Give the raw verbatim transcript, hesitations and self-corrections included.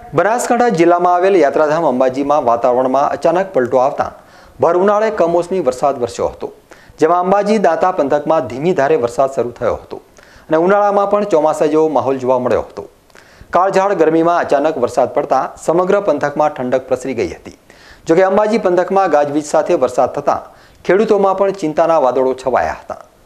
બનાસકાંઠા જિલ્લામાં આવેલ યાત્રાધામ અંબાજીમાં વાતાવરણમાં અચાનક પલટો આવતા ભર ઉનાળે કમોસમી વરસાદ વરસ્યો હતો, જેમાં અંબાજી દાંતા પંથકમાં ધીમી ધારે વરસાદ શરૂ થયો હતો અને ઉનાળામાં પણ ચોમાસા જેવો માહોલ જોવા મળ્યો હતો। કાળઝાળ ગરમીમાં અચાનક વરસાદ પડતા સમગ્ર પંથકમાં ઠંડક પ્રસરી ગઈ હતી। જોકે અંબાજી પંથકમાં ગાજવીજ સાથે વરસાદ થતાં ખેડૂતોમાં પણ ચિંતાના વાદળો છવાયા હતા।